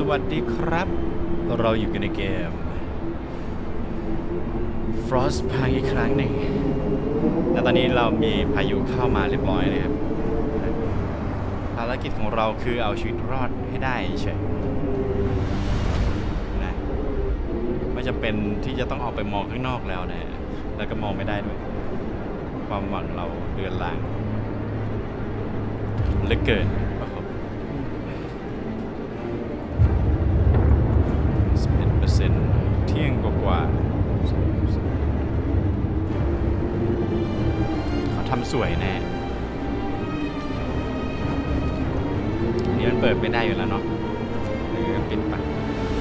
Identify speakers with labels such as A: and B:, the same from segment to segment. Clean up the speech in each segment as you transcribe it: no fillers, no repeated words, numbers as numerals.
A: วัสดีครับเราอยู่กันในเกม Frostpunk อีกครั้งหนึ่งและตอนนี้เรามีพายุเข้ามาเรียบร้อยเลยครับภารกิจของเราคือเอาชีวิตรอดให้ได้เฉยนะไม่จำเป็นที่จะต้องออกไปมองข้างนอกแล้วนะแล้วก็มองไม่ได้ด้วยความหวังเราเดือนลางเหลือเกินเที่ยงกว่าเขาทำสวยแน่อันนี้มันเปิดไม่ได้อยู่แล้วเนาะปิดปะ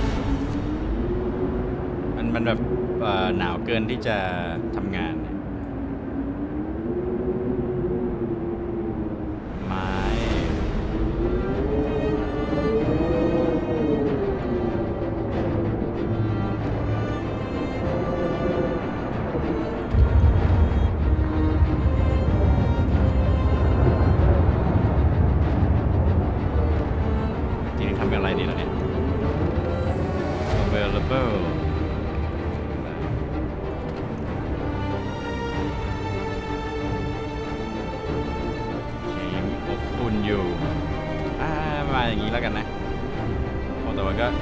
A: มันแบบหนาวเกินที่จะทำงานมาอย่างนี้แล้วกันนะแต่ว่าก็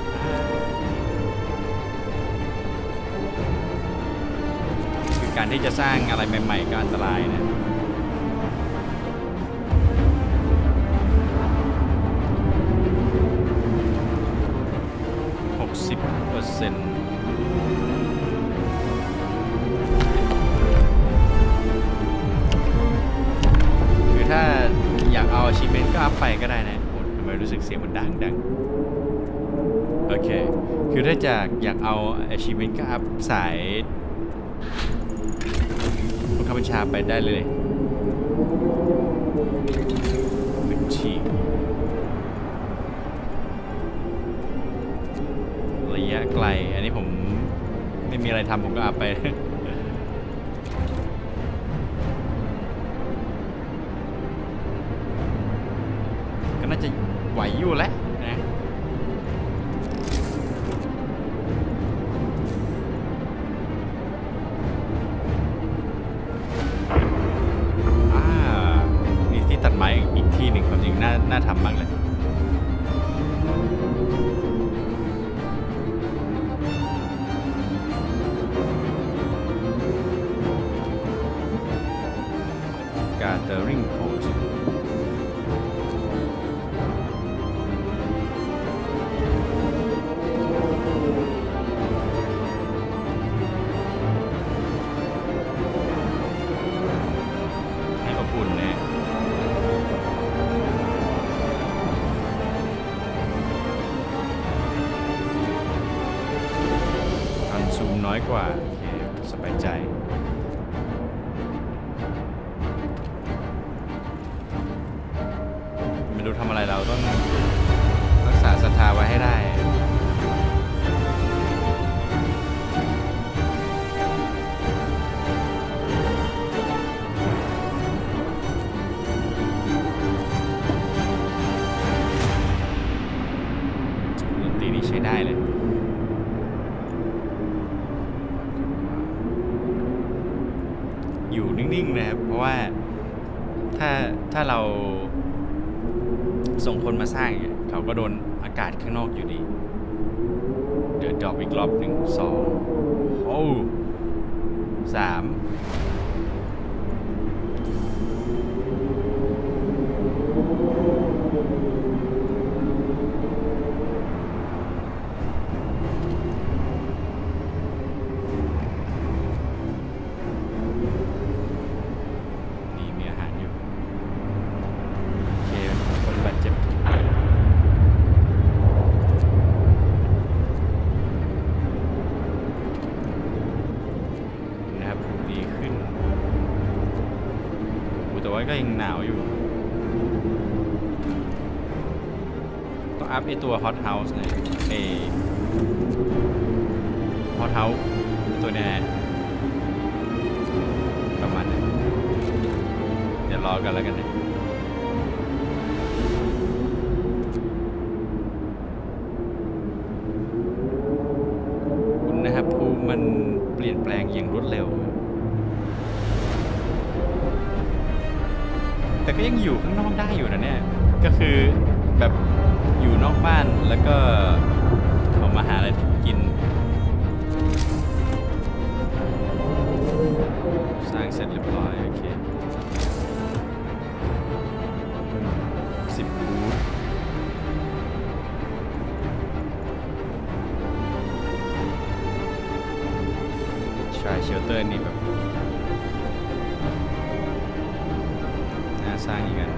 A: คือการที่จะสร้างอะไรใหม่ๆก็อันตรายนะ60%คือถ้าอยากเอาachievementก็อัพไปก็ได้นะทำไมรู้สึกเสียงมันดังโอเคคือถ้าอยากเอาachievementก็อัพสายผู้บังคับบัญชาไปได้เลยบัญชีระยะไกลอันนี้ผมไม่มีอะไรทำผมก็อัพไปก็น่าจะไหวอยู่แล้วนะมีที่ตัดไม้อีกที่หนึ่งความจริงน่าทำมากเลยGathering Postให้อบอุ่นแน่การซูมน้อยกว่าโอเคสบายใจไม่รู้ทำอะไรเราต้องรักษาศรัทธาไว้ให้ได้ดนตรีนี้ใช้ได้เลยอยู่นิ่งๆนะครับเพราะว่าถ้าเราส่งคนมาสร้างเขาก็โดนอากาศข้างนอกอยู่ดีเดี๋ยวดรอปอีกรอบ1 2โอ้3แต่ว่าก็ยังหนาวอยู่ต้องอัพไอตัว Hot House เนี่ยHot House ตัวนี้ประมาณนี้เดี๋ยวรอกันแล้วกันนะ โมันเปลี่ยนแปลงอย่างรวดเร็วแต่ก็ยังอยู่ข้างนอกได้อยู่นะเนี่ยก็คือแบบอยู่นอกบ้านแล้วก็ออกมาหาอะไรกินสร้างเสร็จเรียบร้อยโอเค10 บูธชายเชลเตอร์นี่แบบน่าสร้างอีกอัน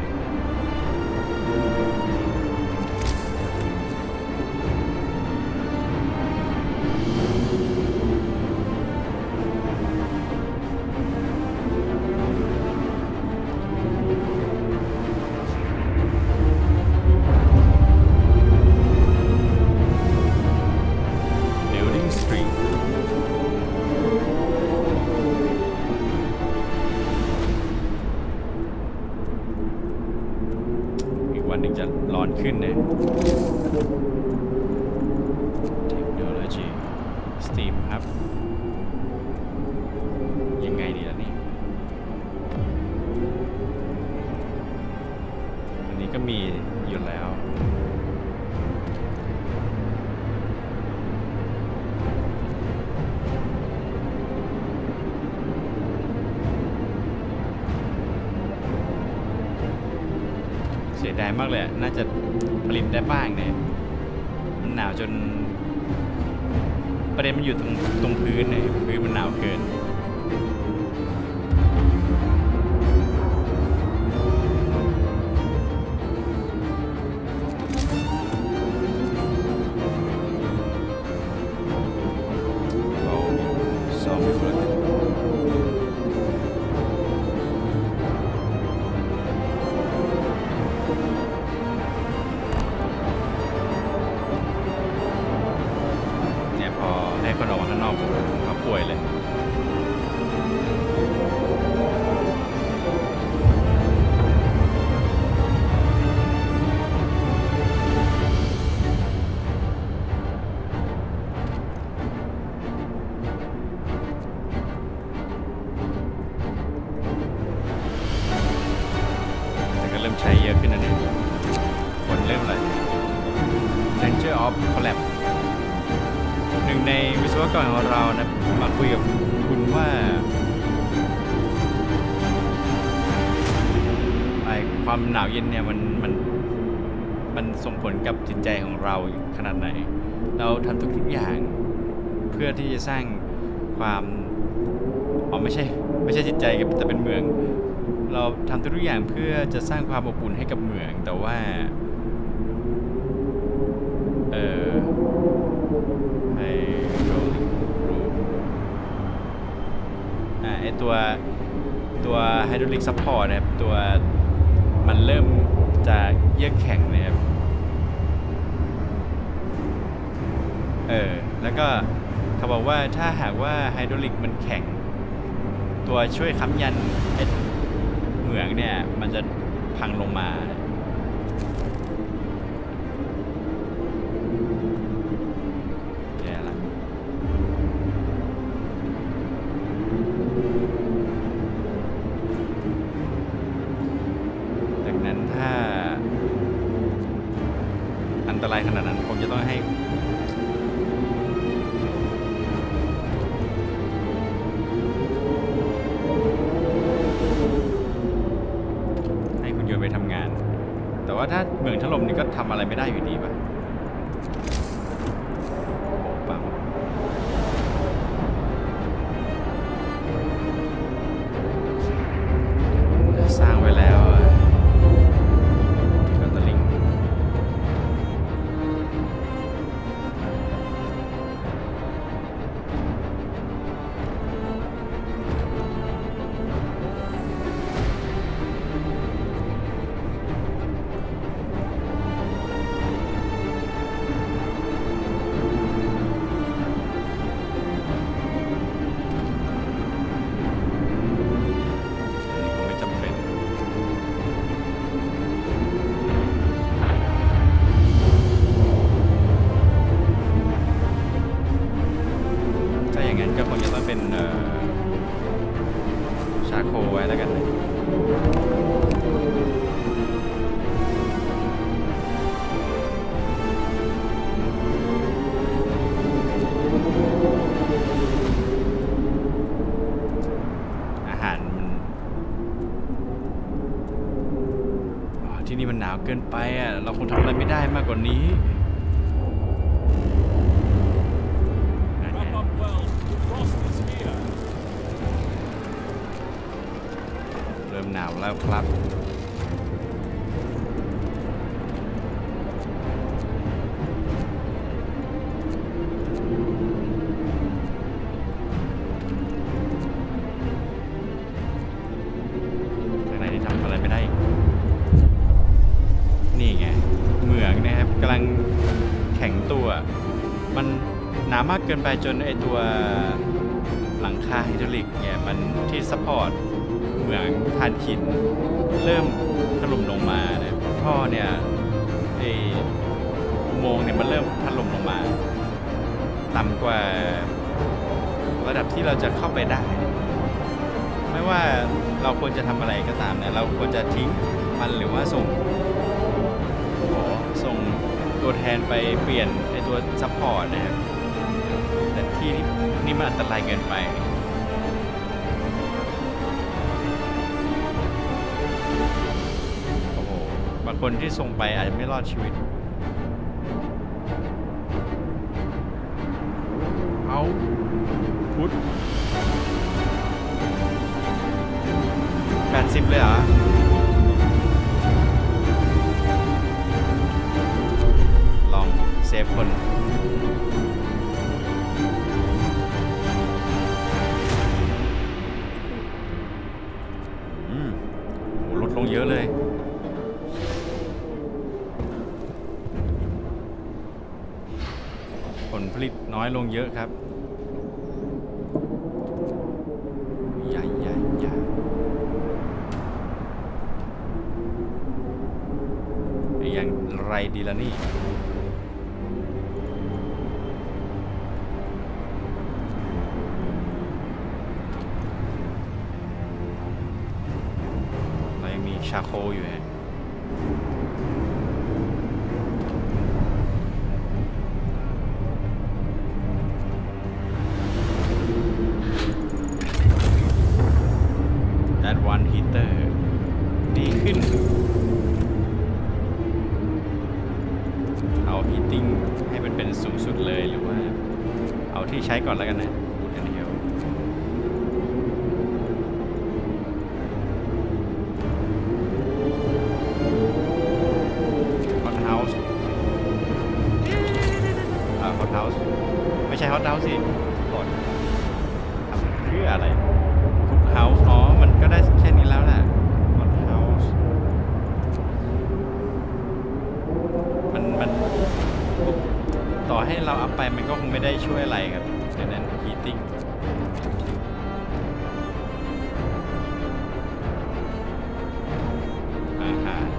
A: วันหนึ่งจะร้อนขึ้นเนี่ยเทคโนโลยีสตรีมครับยังไงดีล่ะนี่อันนี้ก็มีอยู่แล้วเสียดายมากเลยน่าจะผลิตได้บ้างเนี่ยมันหนาวจนประเด็นมันอยู่ตรงพื้นเนี่ยพื้นมันหนาวเกินคนออกมาข้างนอกเขาป่วยเลยแต่ก็เริ่มใช้เยอะขึ้นนะเนี่ยคนเริ่มอะไร Danger of Collapseหนึ่งในวิศวกรของเรานะมาคุยกับคุณว่าความหนาวเย็นเนี่ยมันส่งผลกับจิตใจของเราขนาดไหนเราทำทุกอย่างเพื่อที่จะสร้างความไม่ใช่จิตใจแต่เป็นเมืองเราทำทุกอย่างเพื่อจะสร้างความอบอุ่นให้กับเมืองแต่ว่าไอตัวไฮดรอลิกซัพพอร์ตนะครับตัวมันเริ่มจะเยือกแข็งนะครับแล้วก็เขาบอกว่าถ้าหากว่าไฮดรอลิกมันแข็งตัวช่วยค้ำยันไอเหมืองเนี่ยมันจะพังลงมาอันตรายขนาดนั้นคงจะต้องให้คุณโยนไปทำงานแต่ว่าถ้าเมืองถล่มนี่ก็ทำอะไรไม่ได้อยู่ดีป่ะสร้างไว้แล้วเกินไปอ่ะเราคงทำอะไรไม่ได้มากกว่านี้เริ่มหนาวแล้วครับทางไหนที่ทำอะไรไม่ได้นี่ไงเหมืองนะครับกำลังแข็งตัวมันหนามากเกินไปจนไอตัวหลังคาไฮดรอลิกเนี่ยมันที่ซัพพอร์ตเหมืองถ่านหินเริ่มถล่มลงมานะท่อเนี่ยไออุโมงค์เนี่ยมันเริ่มถล่มลงมาต่ำกว่าระดับที่เราจะเข้าไปได้ไม่ว่าเราควรจะทำอะไรก็ตามเนี่ยเราควรจะทิ้งมันหรือว่าส่งตัวแทนไปเปลี่ยนไอตัวซัพพอร์ตนะครับแต่ที่นี่มันอันตรายเกินไปโอ้โหบางคนที่ส่งไปอาจจะไม่รอดชีวิตเอาพุทธ80เลยเหรอลองเซฟคนโหลดลงเยอะเลยผลผลิตน้อยลงเยอะครับใหญ่อย่างไรดีล่ะนี่เรายังมีชาโคอยู่ฮะAdvanced Heater ดีขึ้นเอา Heating ให้มันเป็นสูงสุดเลยหรือว่าเอาที่ใช้ก่อนแล้วกันนะพูดกันเดียว Hot House Hot House ไม่ใช่ Hot House สิหลอดทำเพื่ออะไรCook House อ๋อมันก็ได้แค่นี้แล้วแหละ Hot House มันต่อให้เราอัพไปมันก็คงไม่ได้ช่วยอะไรครับดังนั้น Heating อาหาร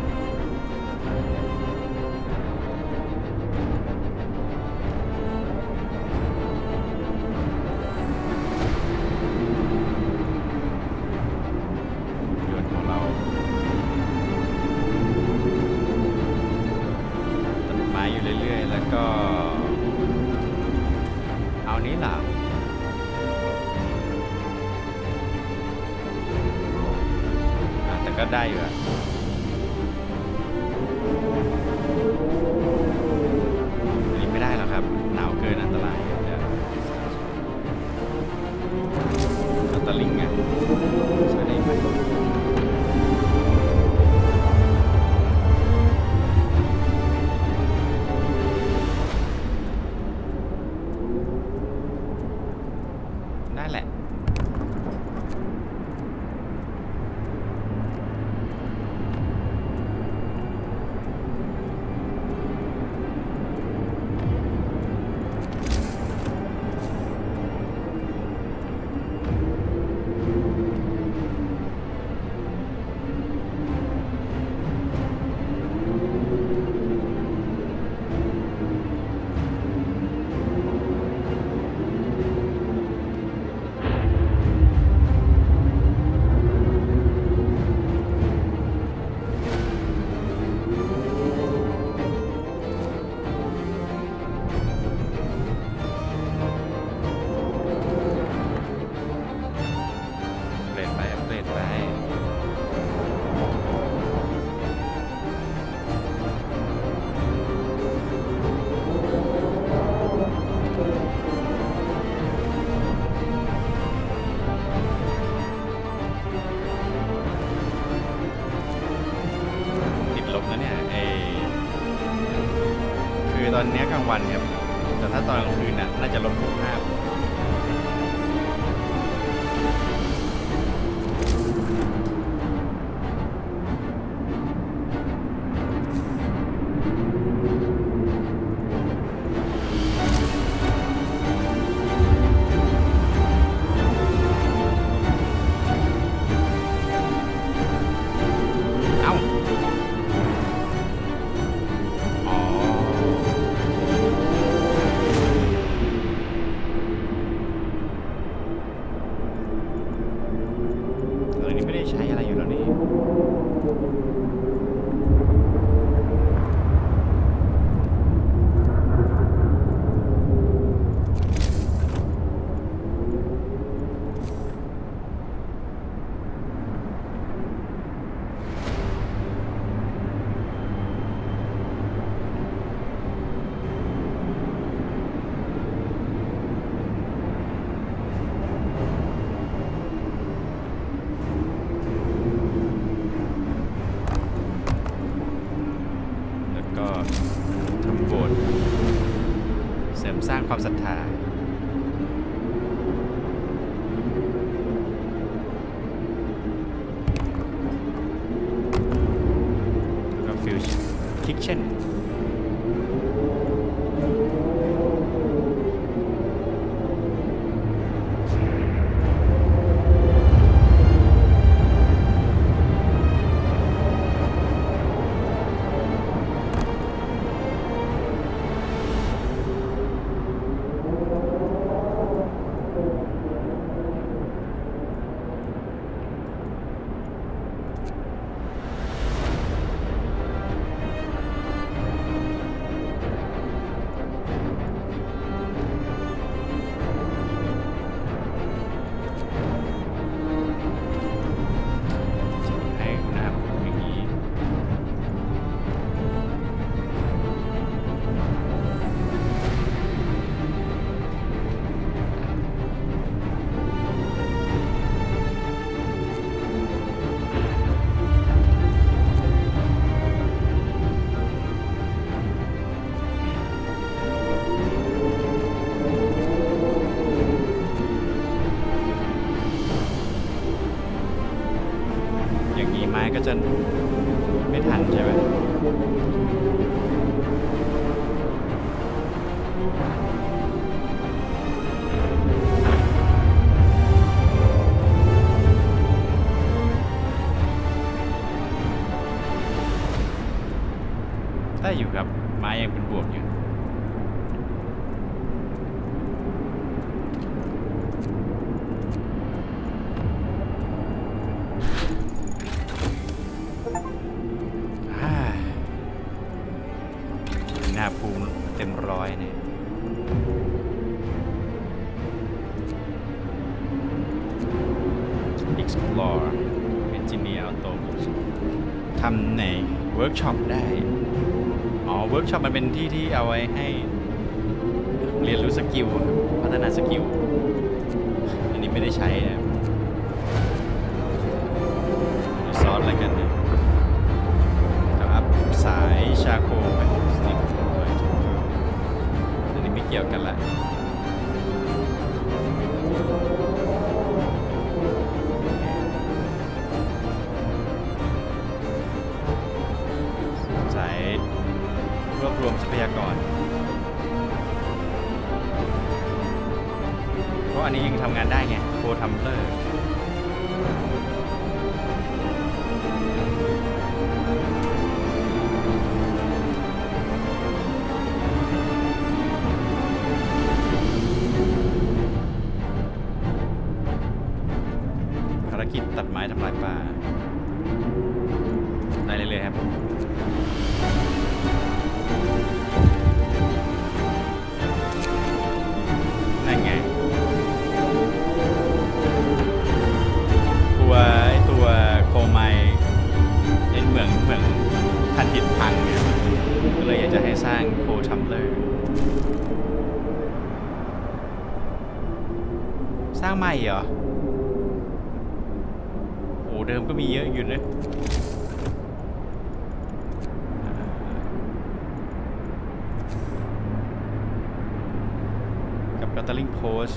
A: ยนต์ของเราต้นไม้อยู่เรื่อยๆแล้วก็เอานี้ล่ะแต่ก็ได้อยู่อะอันนี้ไม่ได้หรอกครับหนาวเกินอันตรายเดี๋ยวอัลตลิงอะใช้ได้ไหมได้แหละตอนนี้กลางวันครับแต่ถ้าตอนกลางคืนน่าจะลดภาพสร้างความศรัทธาแล้วก็ฟิวชั่นคิกเช่นก็จะไม่ทันใช่ไหมได้อยู่ครับไม้ยังเป็นบวกอยู่ภูมิเต็มร้อยเนี่ย Explore Engineer Auto ทำในเวิร์กช็อปได้อ๋อเวิร์กช็อปมันเป็นที่ที่เอาไว้ให้เรียนรู้สกิลพัฒนาสกิลอันนี้ไม่ได้ใช้นะซอสอะไรกันเนี่ยก็อัพสายชาโคไปเกี่ยวกันละสายรวบรวมทรัพยากรเพราะอันนี้ยังทำงานได้ไงโปรทัมเพลอร์กิจตัดไม้ทำลายป่าได้เลยครับนั่นไงตัวโคไมเป็นเหมืองทันหินพังเนี่ยก็เลยอยากจะให้สร้างโคทัมเลอร์สร้างใหม่เหรอเดิมก็มีเยอะอยู่นะ Gathering Post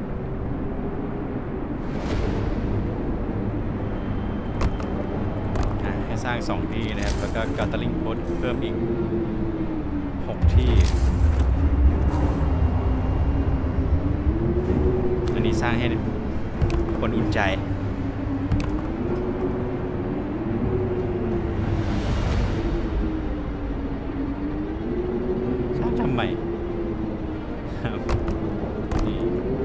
A: ให้สร้าง2ที่นะครับแล้วก็ Gathering Post เพิ่มอีก6ที่อันนี้สร้างให้คนอุ่นใจสร้างทำไมครับนี่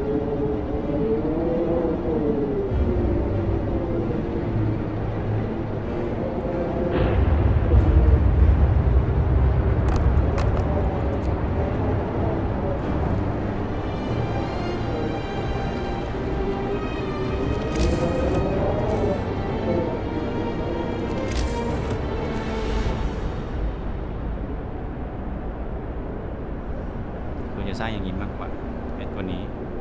A: สร้างอย่างนี้มากกว่าไอ้ตัวนี้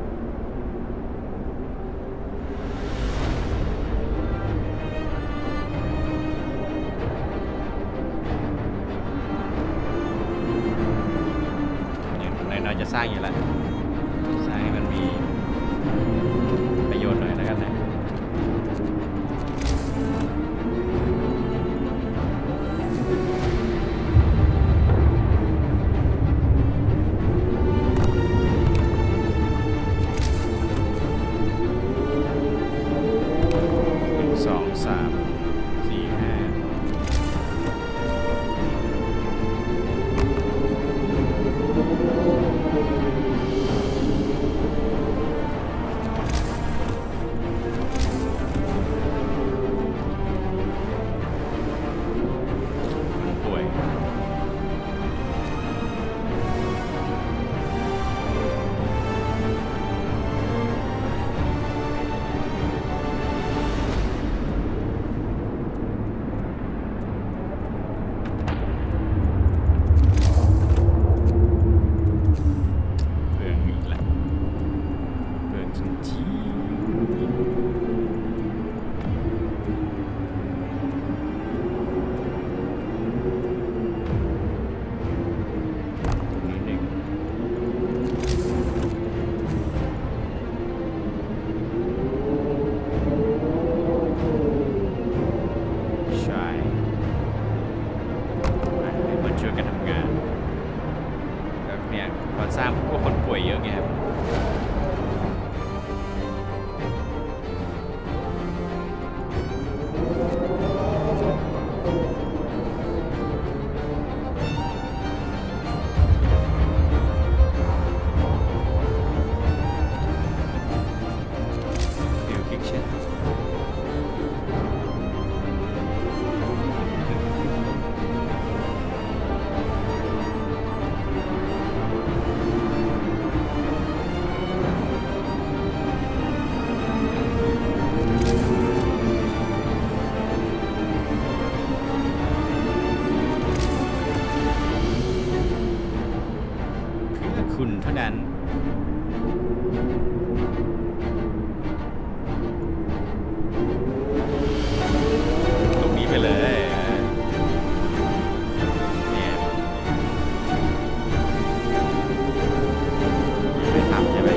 A: อย่างน้อยๆจะสร้างอยู่แล้วสร้างให้มันมีประโยชน์หน่อยแล้วกันนะสร้างพวกคนป่วยเยอะไงครับฟิวคิกเช่นคุณเท่านั้นตรงนี้ไปเลยเนี่ยไม่ทำใช่ไหม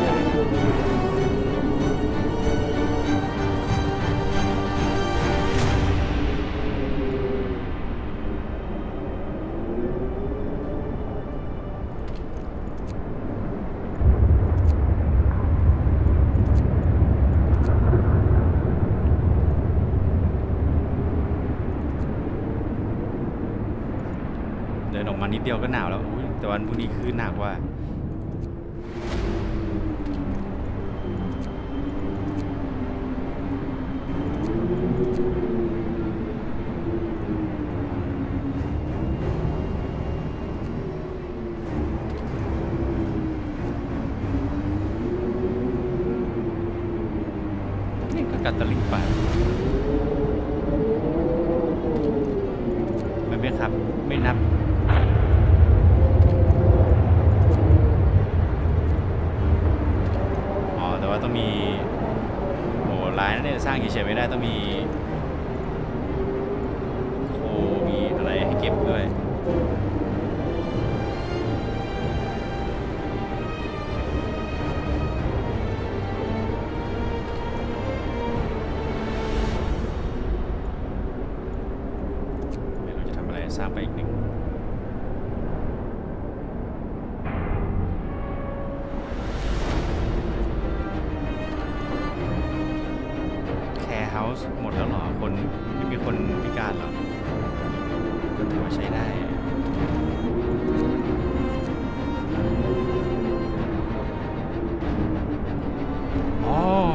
A: เดินออกมานิดเดียวก็หนาวแล้วแต่วันพรุ่งนี้คือหนักว่านี่ก็กัดตะลิงไปไม่ครับไม่นับแต่ว่าต้องมีโอ้ร้านเนี่ยสร้างเฉยๆไม่ได้ต้องมีโคมีอะไรให้เก็บด้วย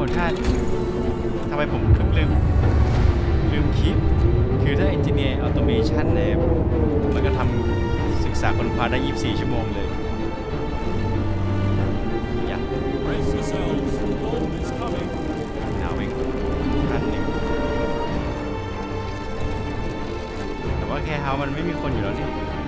A: ถ้าทำไมผมเพิ่งลืมคิดคือถ้า Engineer Automation เนี่ยมันก็ทำศึกษาค้นคว้าได้24 ชั่วโมงเลยอยากเอาไปคันหนึ่งแต่ว่าแค่เฮามันไม่มีคนอยู่แล้วนี่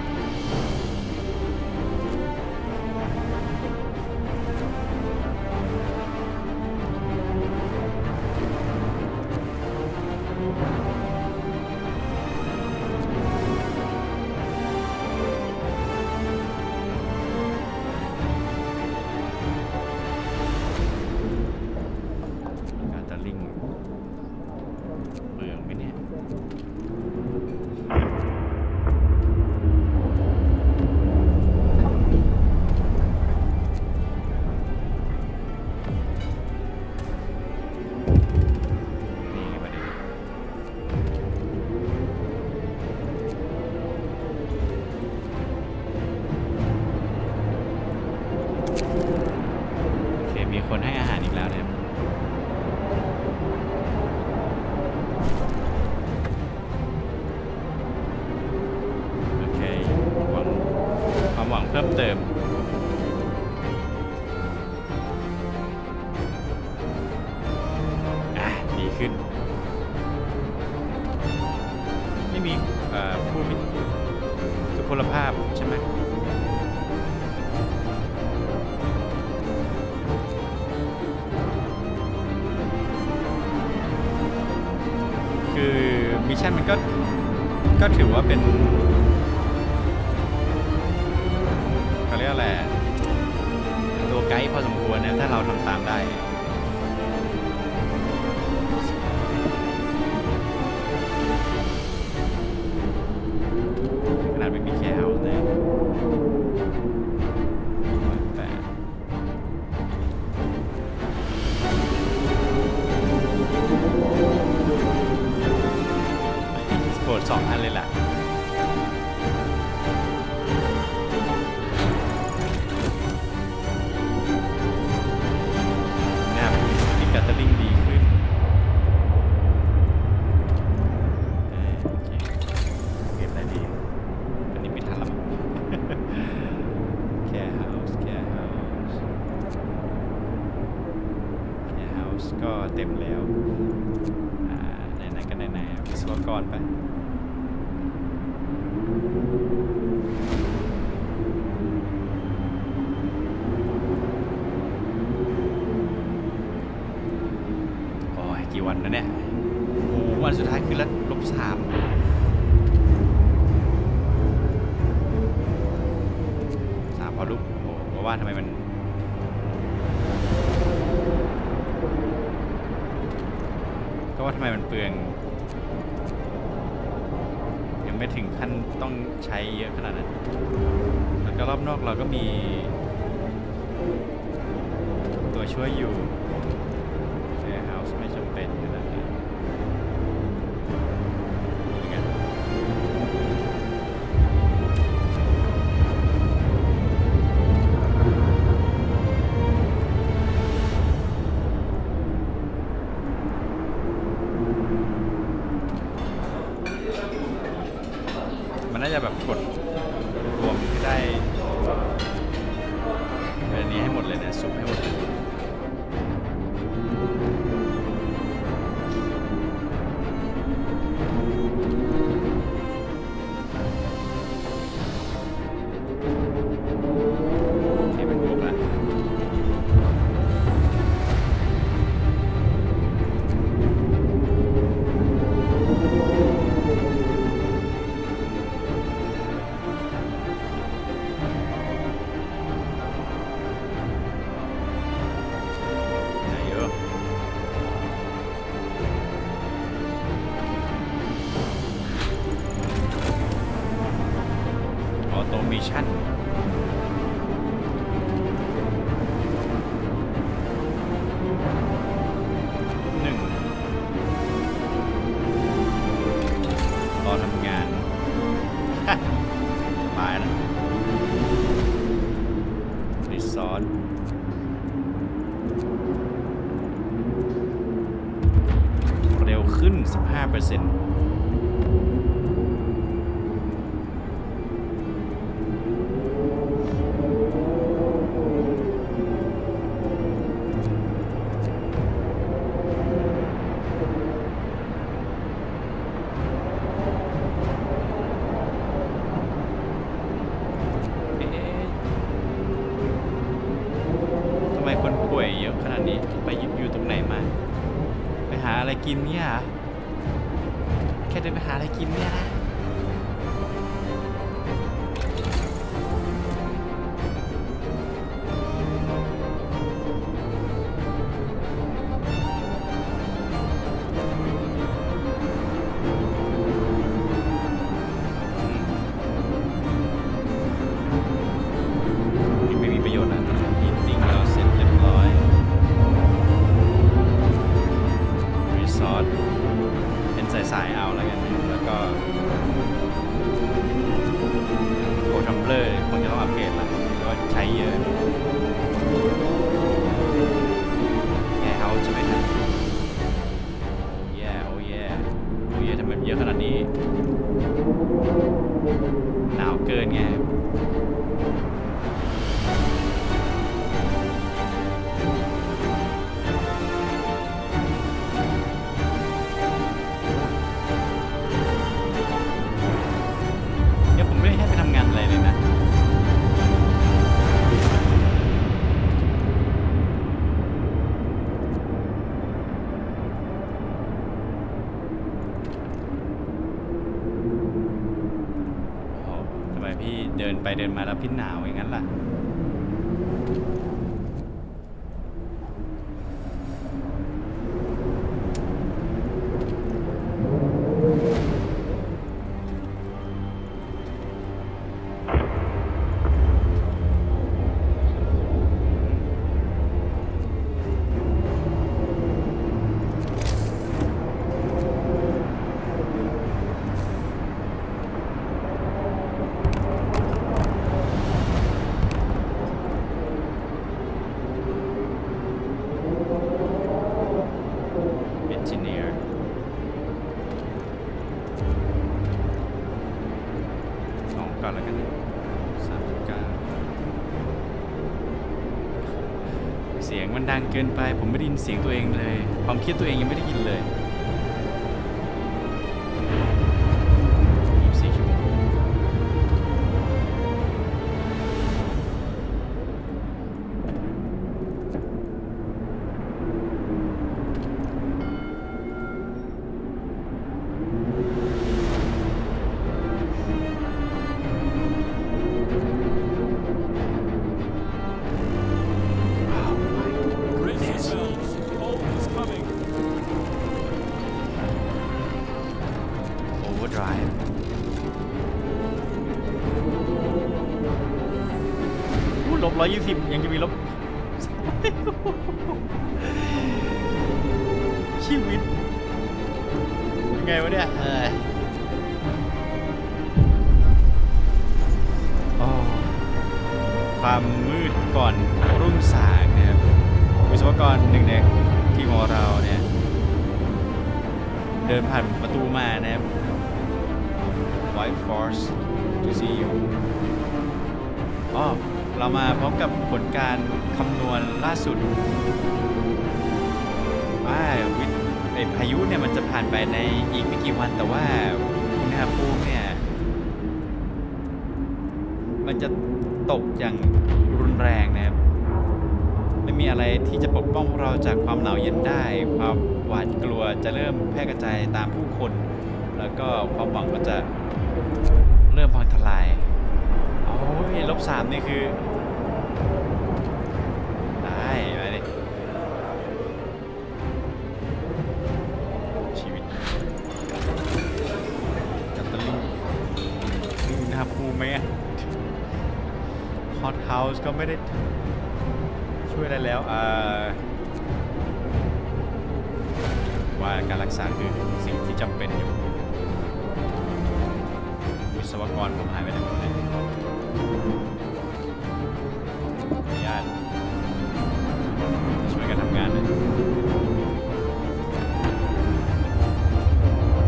A: คนให้อาหารอีกแล้วนะครับโอเคความหวังเพิ่มเติมดีขึ้นไม่มีผู้มีทุพพลภาพใช่ไหมคือมิชชั่นมันก็ถือว่าเป็นเขาเรียกอะไรตัวไกด์พอสมควรนะถ้าเราทำตามได้ขนาดไม่มีแค่เอาเลย2 อันเลยล่ะนะครับที่กัตเตอร์ลิงดีขึ้นโอเคเก็บได้ดีอันนี้ไม่ทันละแค่เฮาส์ก็เต็มแล้วไหนๆกันไหนๆวิศวกรไปกี่วันนะเนี่ยโอ้วันสุดท้ายคือ-3พอลุกโอ้เพราะว่าทำไมมันก็ว่าทำไมมันเปลืองยังไม่ถึงขั้นต้องใช้เยอะขนาดนั้นแล้วก็รอบนอกเราก็มีตัวช่วยอยู่ไม่จำเป็นขนาดนั้นมันน่าจะแบบกดรวมให้ได้แบบนี้ให้หมดเลยนะซุปให้หมดเลยมิชชั่นรอทำงานสบายนะรีสอร์ท 15%ทำไมคนป่วยเยอะขนาดนี้ไปอยู่ตรงไหนมาไปหาอะไรกินเนี่ยแค่เดินไปหาอะไรกินเนี่ยนะนี่ไม่มีประโยชน์นะอีติ้งเราเสร็จเรียบร้อยรีสอร์ทเป็นสายๆเอาแล้วกันแล้วก็โปรทัมเบอร์คงจะต้องอัปเกรดละเพราะว่าใช้เยอะแกเขาจะไปทำโอ้แย่ทำไมเยอะขนาดนี้หนาวเกินไงเนี่ยผมไม่ได้ให้ไปทำงานอะไรเลยนะโอ้ทำไมพี่เดินไปเดินมาแล้วพี่หนาวอย่างนั้นล่ะเอนจิเนียร์2ก่อนแล้วกัน39เสียงมันดังเกินไปผมไม่ได้ยินเสียงตัวเองเลยความคิดตัวเองยังไม่ได้ยินเลย24 ชั่วโมงOverdrive ลบ120ยังจะมีลบ ชีวิตยังไงวะเนี่ยความมืดก่อนรุ่งสางนะครับวิศวกรหนึ่งในทีมของเราเนี่ยเดินผ่านประตูมานะครับ White Force to see you เรามาพร้อมกับผลการคำนวณล่าสุดว่าพายุเนี่ยมันจะผ่านไปในอีกไม่กี่วันแต่ว่าอุณหภูมิเนี่ยมันจะตกอย่างรุนแรงนะครับไม่มีอะไรที่จะปกป้องพวกเราจากความหนาวเย็นได้ความหวาดกลัวจะเริ่มแพร่กระจายตามผู้คนแล้วก็ความหวังก็จะเริ่มพังทลายโอ้ย-3นี่คือได้ไปดิชีวิตกัตเตอร์ลิงดูอุณหภูมิไหมฮอตเฮาส์ก็ไม่ได้ช่วยได้แล้วว่าการรักษาคือสิ่งที่จำเป็นอยู่วิศวกรผมหายไปไหนหมดเลยญาติช่วยกันทำงานเลย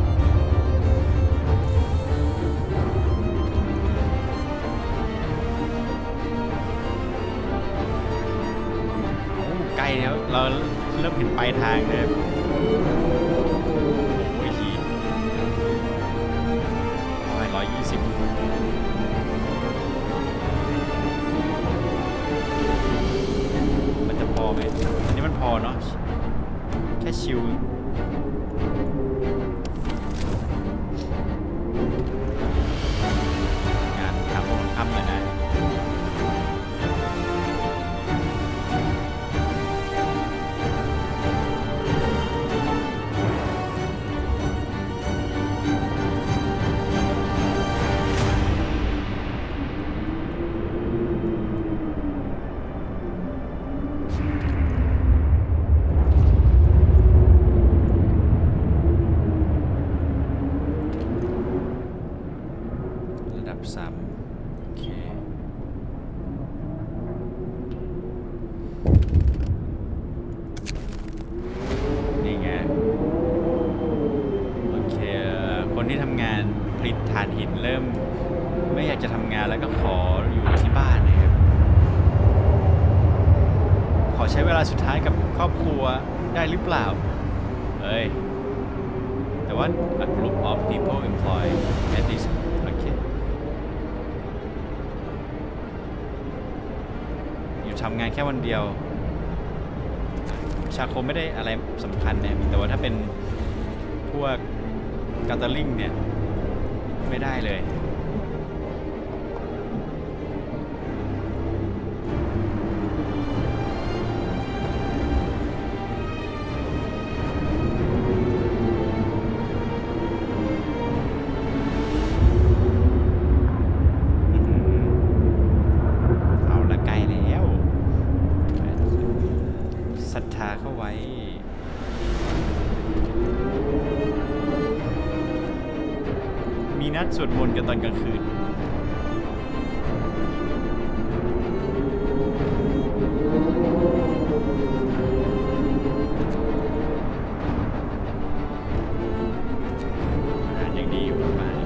A: แล้วเราเริ่มเห็นปลายทางเลยโอ้ยขี่120มันจะพอไหมอันนี้มันพอเนาะแค่ชิวงานทำเลยนะโอเคนี่ไงโอเคคนที่ทำงานผลิตถ่านหินเริ่มไม่อยากจะทำงานแล้วก็ขออยู่ที่บ้านนะครับขอใช้เวลาสุดท้ายกับครอบครัวได้หรือเปล่าแต่ว่า a group of people employed at this โอเคอยู่ทำงานแค่วันเดียวชาโคไม่ได้อะไรสำคัญเนี่ยแต่ว่าถ้าเป็นพวกกาตาลิงเนี่ยไม่ได้เลยเข้าไว้มีนัดสวดมนต์กันตอนกลางคืนอาหารยังดีอยู่ประมาณนี้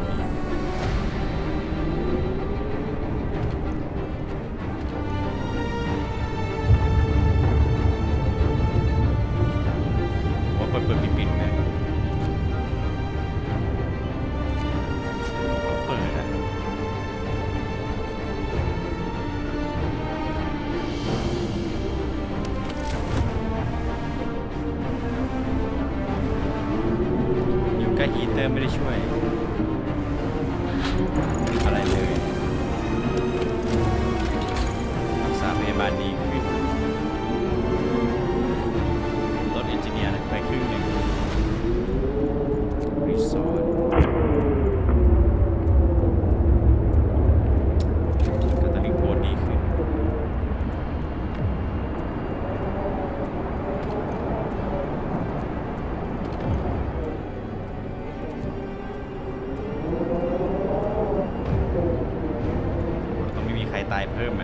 A: เปิดปิดนะเปิดนะอยู่ใกล้ฮีเตอร์ไม่ได้ช่วยอะไรเลยรักษาพยาบาลดีขึ้นรถเอนจิเนียร์ไปครึ่งหนึ่งรีสอร์ทกาตาลิงโพดดีขึ้นต้องไม่มีใครตายเพิ่มไหม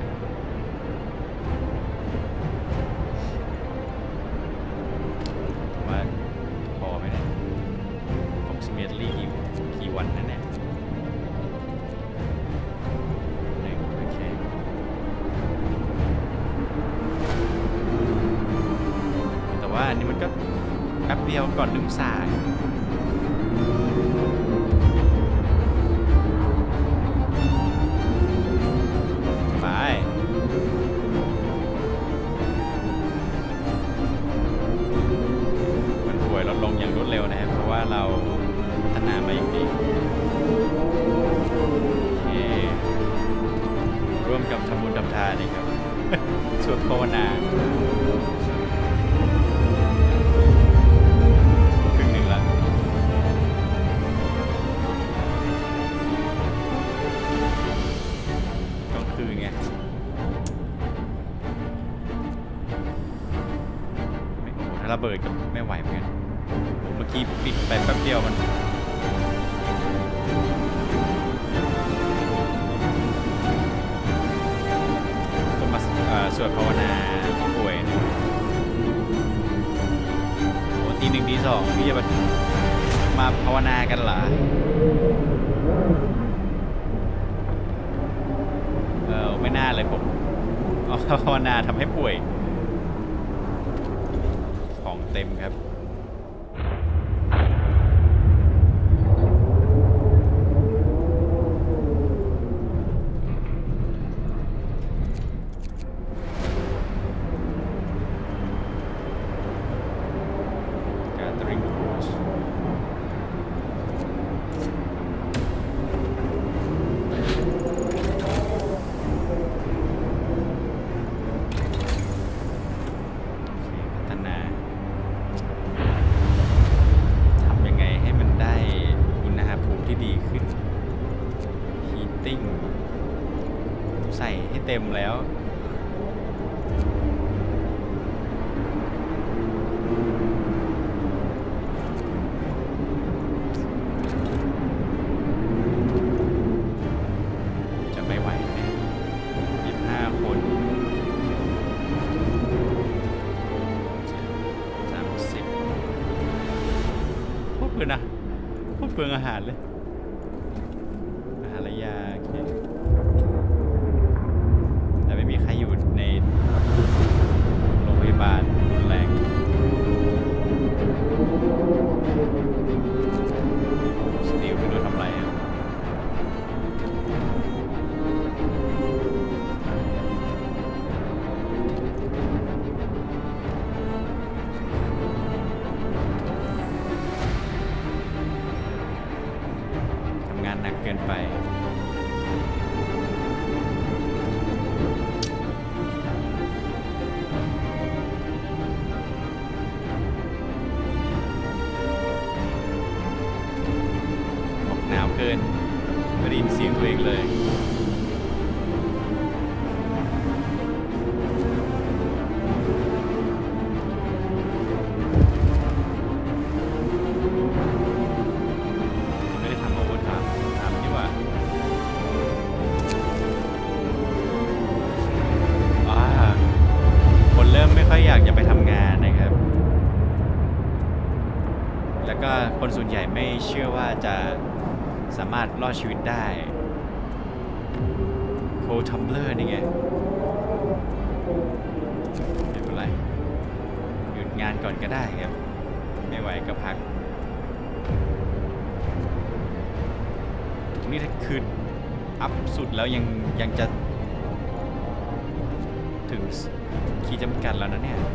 A: ว่าพอไหมเนี่ยapproximately กี่วันนั่นแหละโอเคแต่ว่าอันนี้มันก็แป๊บเดียวก่อนลืมสายไปมันป่วยลดลงอย่างรวดเร็วนะครับเพราะว่าเราพัฒนามาอย่างดีโอเคร่วมกับทำบุญทำทานนี่ครับ สวดภาวนาครึ่งหนึ่งละต้องคืนไงถ้าระเบิดก็ไม่ไหวเหมือนกันเมื่อกี้ปิดไปแป๊บเดียวมันต้องมาสวดภาวนาป่วยนะโอ้ตีหนึ่งตีสองพี่จะมาภาวนากันเหรอไม่น่าเลยผมเอาภาวนาทำให้ป่วยเต็มครับใส่ให้เต็มแล้วจะไม่ไหวไหม25 คน30โคตรเปลืองนะโคตรเปลืองอาหารเลยอาหารระยะโอเคไม่มีใครอยู่ในโรงพยาบาลรุนแรงสตีลไม่รู้ทำอะไรทำงานหนักเกินไปเกินไม่ได้ยินเสียงตัวเองเลยไม่ได้ทำโอเวอร์ไทม์ทำดีกว่าคนเริ่มไม่ค่อยอยากจะไปทำงานนะครับแล้วก็คนส่วนใหญ่ไม่เชื่อว่าจะสามารถรอดชีวิตได้โคทัมเบลอร์นี่ไงไม่เป็นไรหยุดงานก่อนก็ได้ครับไม่ไหวก็พักนี่ถ้าคืนอัพสุดแล้วยังจะถึงขีดจำกัดแล้วนะเนี่ย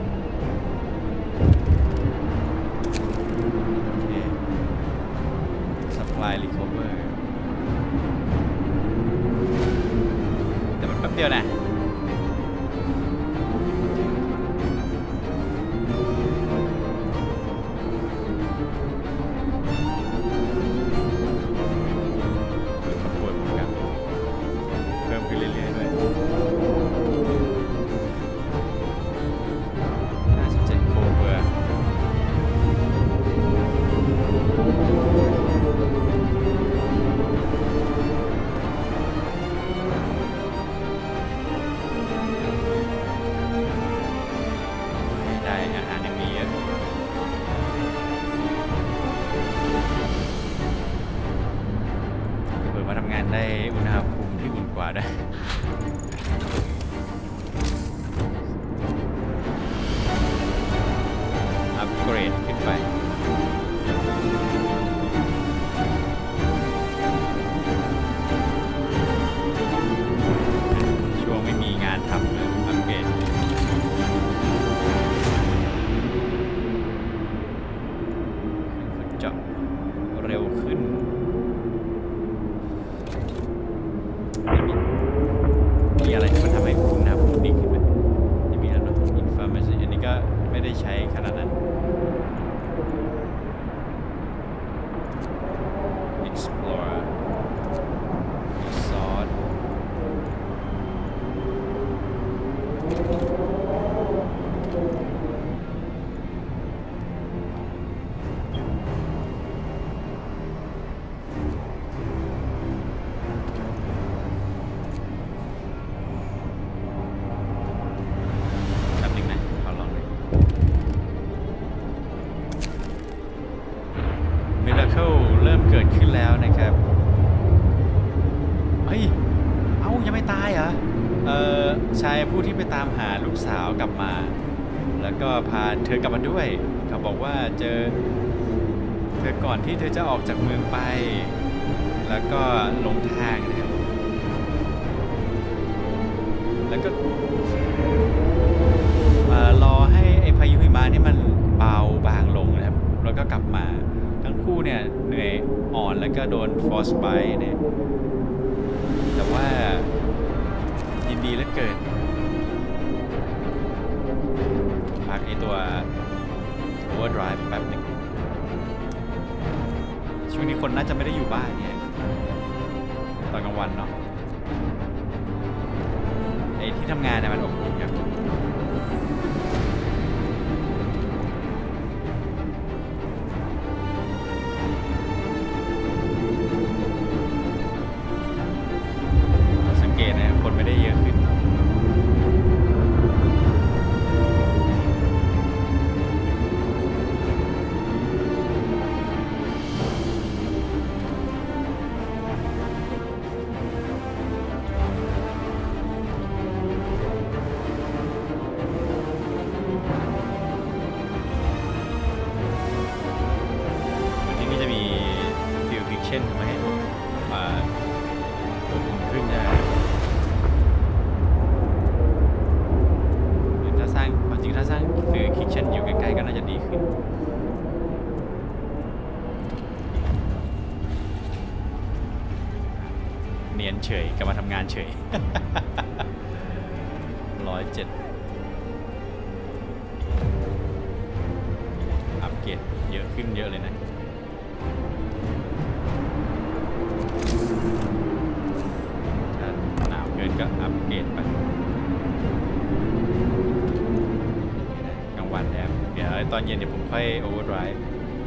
A: supply recover แต่มันแป๊บเดียวนะคนป่วยผมครับเพิ่มขึ้นเรื่อยๆด้วย57 โคเวอร์ได้อุณหภูมิที่อุ่นกว่าด้วยอัปเกรดขึ้นไปช่วงไม่มีงานทำเลยอัปเกรดเจาะเร็วขึ้นมีอะไรที่มันทำให้อุณหภูมิดีขึ้นไหมไม่มีแล้วเนาะอินฟอร์เมชันอันนี้ก็ไม่ได้ใช้ขนาดนั้น explore resort เริ่มเกิดขึ้นแล้วนะครับเฮ้ยเอ้ายังไม่ตายเหรอชายผู้ที่ไปตามหาลูกสาวกลับมาแล้วก็พาเธอกลับมาด้วยเขาบอกว่าเจอเธอก่อนที่เธอจะออกจากเมืองไปแล้วก็หลงทางนะครับแล้วก็รอให้ไอ้พายุหิมะนี่มันเบาบางลงนะครับแล้วก็กลับมาทั้งคู่เนี่ยเหนื่อยอ่อนแล้วก็โดนฟอสไบต์เนี่ยแต่ว่ายินดีเหลือเกินพักไอ้ตัว Overdrive แป๊บหนึ่งช่วงนี้คนน่าจะไม่ได้อยู่บ้านเนี่ยตอนกลางวันเนาะไอ้ที่ทำงานเนี่ยมันอบอุ่นครับสังเกตนะคนไม่ได้เยอะขึ้นทำให้อบอุ่นขึ้นได้ถ้าสร้างความจริงถ้าสร้างฟิลคิทเช่นอยู่ใกล้ๆก็น่าจะดีขึ้นเนียนเฉยกลับมาทำงานเฉย 107อัปเกรดเยอะขึ้นเยอะเลยนะถ้าหนาวเกินก็อัปเกรดไปกลางวันแล้วเดี๋ยวตอนเย็นเดี๋ยวผมค่อยโอเวอร์ไดรฟ์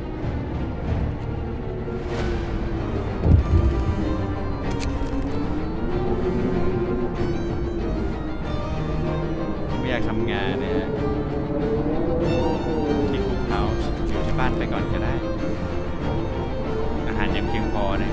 A: ไม่อยากทำงานนะฮะที่คุกเฮาส์อยู่ที่บ้านไปก่อนก็ได้อาหารยังเพียงพอนะ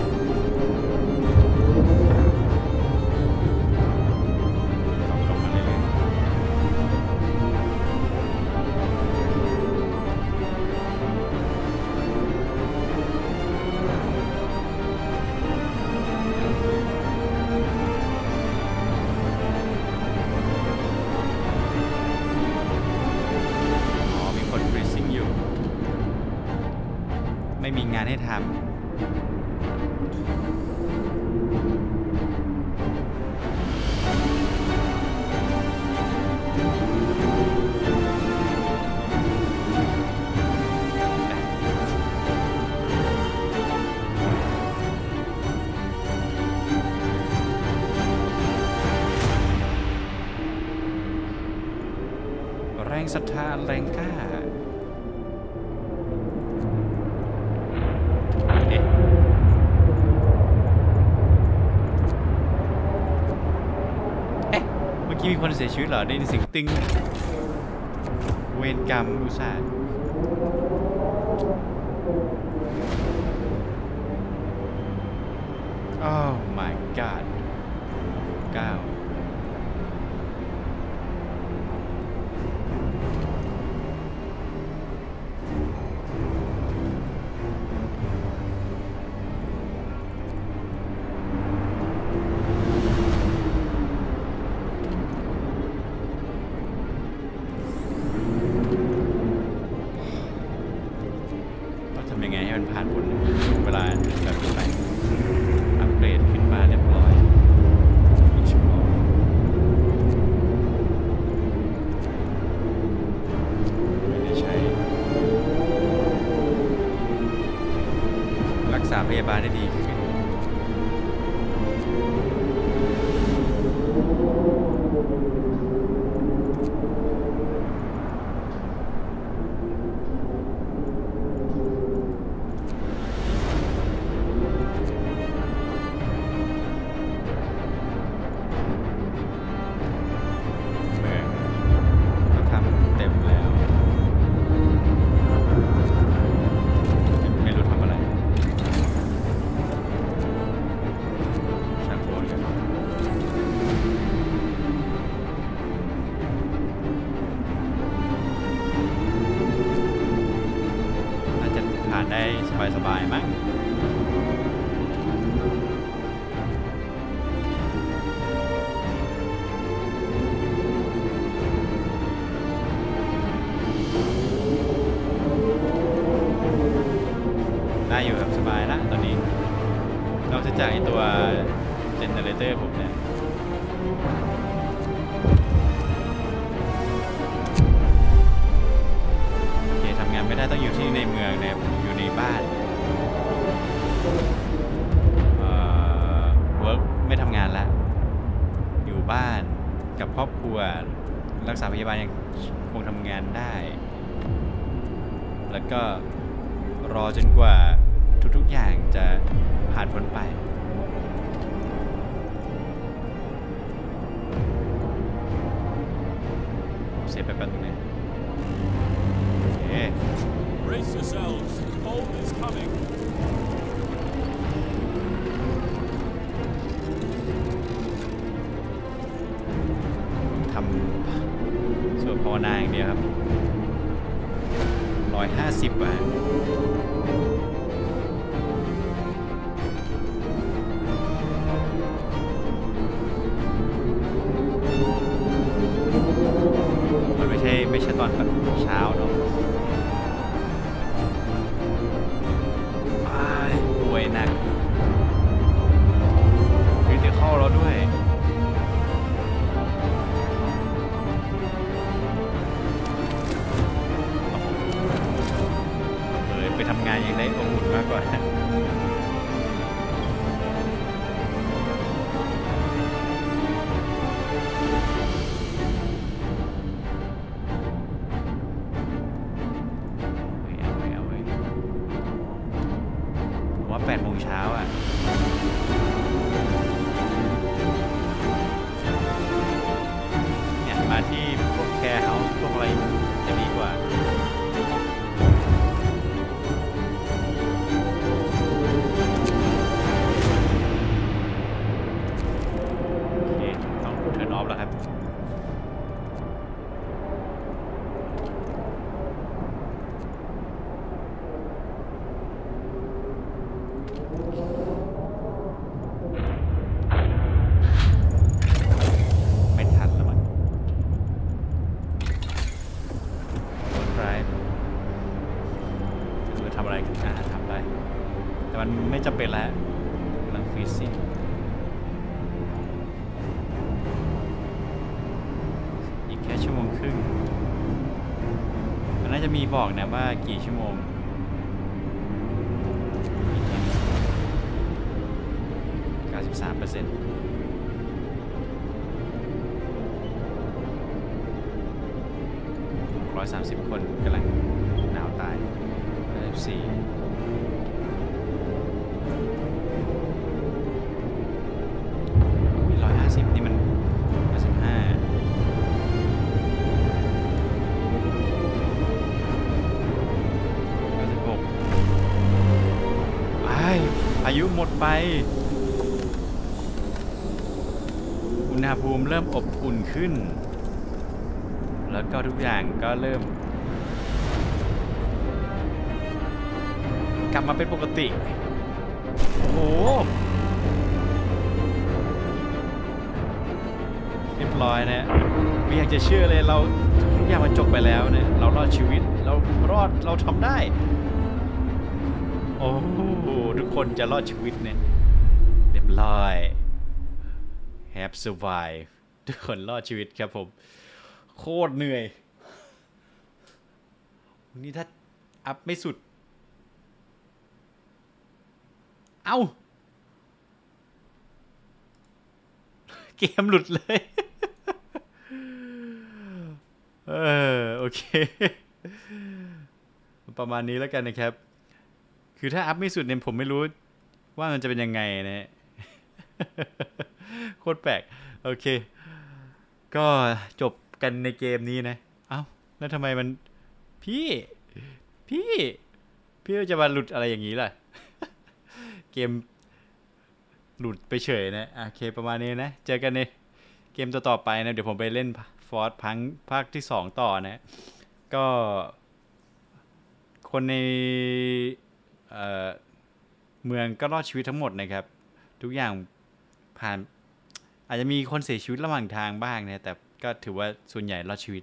A: ไม่มีงานให้ทำแรงศรัทธาแรงกล้ามีคนเสียชีวิตเหรอได้ยินเสียงตึงเวรกรรมอุตส่าห์โอ้ my god 9ยังไงให้มันผ่านพ้นเวลาแบบนี้ไปอัปเกรดขึ้นมาเรียบร้อยอีกชั่วโมงได้ต้องอยู่ที่ในเมืองเนี่ยอยู่ในบ้านเวิร์กไม่ทำงานแล้วอยู่บ้านกับครอบครัวรักษาพยาบาลยังคงทำงานได้แล้วก็รอจนกว่าทุกๆอย่างจะผ่านพ้นไปเสียไปแป๊บนึงนะโอเค
B: Brace yourselves. Cold is coming.
A: ทำส่วนภาวนาอย่างเดียวครับ150 บาทมันไม่ใช่ตอนเช้าเนาะป่วยหนักคือเดี๋ยวเข้าเราด้วยไปทำงานยังได้อบอุ่นมากกว่าผมว่า8 โมงเช้าอ่ะเนี่ยมาที่พวกแคร์เฮาส์พวกอะไรจะดีกว่ามันไม่จำเป็นแล้วกำลังฟีซิ่งอีกแค่1.5 ชั่วโมงมันน่าจะมีบอกนะว่ากี่ชั่วโมง93% 130 คนกำลังหนาวตาย94นี่มัน55อายุหมดไปอุณหภูมิเริ่มอบอุ่นขึ้นแล้วก็ทุกอย่างก็เริ่มกลับมาเป็นปกติโอ้โหเรียบร้อยนะไม่อยากจะเชื่อเลยเราทุกอย่างมันจบไปแล้วเนี่ยเรารอดชีวิตเราทำได้โอ้ทุกคนจะรอดชีวิตเนี่ยเรียบร้อย have survive ทุกคนรอดชีวิตครับผมโคตรเหนื่อยนี่ถ้าอัพไม่สุดเอ้าเกมหลุดเลยโอเคประมาณนี้แล้วกันนะครับคือถ้าอัพไม่สุดเนี่ยผมไม่รู้ว่ามันจะเป็นยังไงนะโคตรแปลกโอเคก็จบกันในเกมนี้นะเอ้าแล้วทำไมมันพี่จะมาหลุดอะไรอย่างนี้ล่ะเกมหลุดไปเฉยนะโอเคประมาณนี้นะเจอกันในเกมต่อไปนะเดี๋ยวผมไปเล่นฟอร์สพังภาคที่2ต่อนะก็คนในเมืองก็รอดชีวิตทั้งหมดนะครับทุกอย่างผ่านอาจจะมีคนเสียชีวิตระหว่างทางบ้างนะแต่ก็ถือว่าส่วนใหญ่รอดชีวิต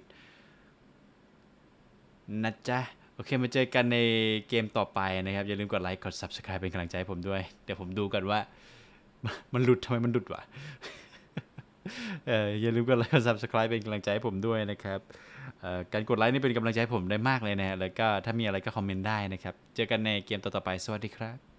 A: นะจ๊ะโอเคมาเจอกันในเกมต่อไปนะครับอย่าลืมกดไลค์กด Subscribe เป็นกำลังใจให้ผมด้วยเดี๋ยวผมดูกันว่ามันหลุดทำไมมันหลุดวะอย่าลืมกดไลค์กด subscribe เป็นกำลังใจให้ผมด้วยนะครับการกดไลค์นี่เป็นกำลังใจให้ผมได้มากเลยนะฮะแล้วก็ถ้ามีอะไรก็คอมเมนต์ได้นะครับเจอกันในเกมต่อๆไปสวัสดีครับ